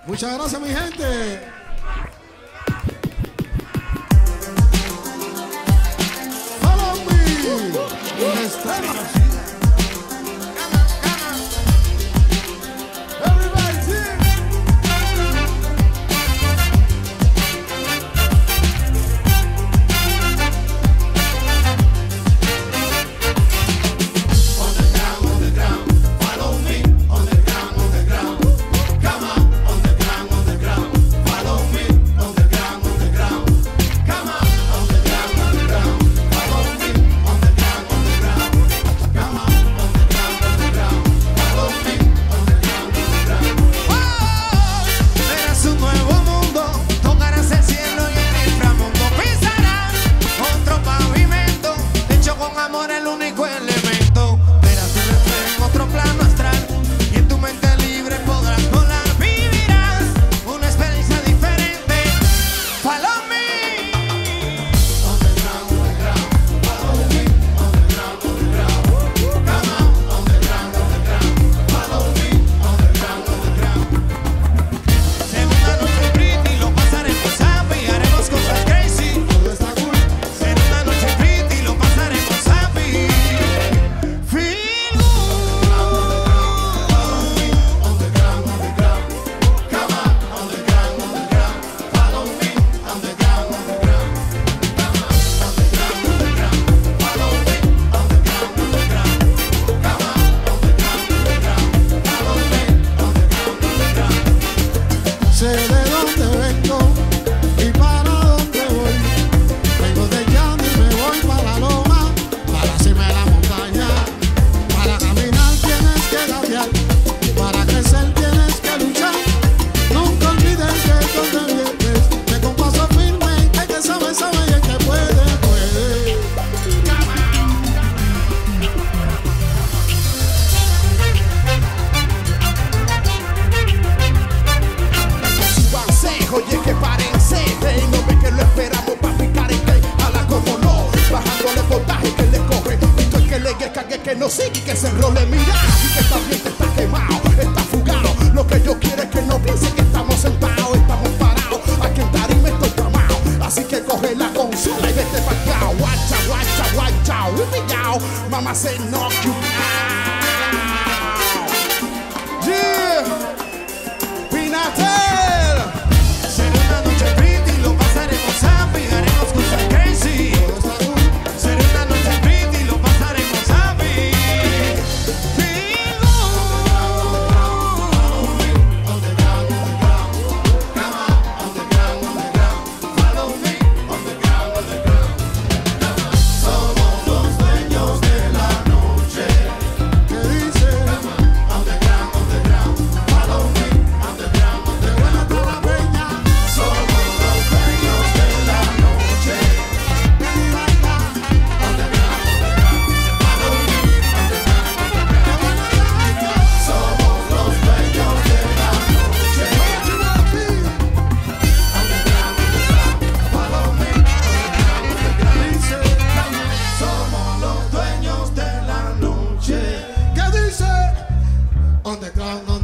Muchas gracias, mi gente. Follow me. Estrella. Sé de dónde vengo y para dónde voy. Vengo de llano y me voy para la loma, para la cima de la montaña. Para caminar tienes que gatear, para crecer tienes que luchar. Nunca olvides que donde vienes, que con paso firme, el que sabe, sabe y el que puede, puede. Oye, que párense, no ve que lo esperamos pa' picar y que ala como no, bajándole voltaje que le coge, esto es que le cague que no sigue y que se enrole, mira, y que también te está quemado, está fugado, lo que yo quiero es que no piense que estamos sentados, estamos parados, aquí en tarima estoy tramado, así que coge la consola y vete pa' acá, watcha, watcha, watcha, pillao, mamá se knock you out, yeah, Pinatel. Underground.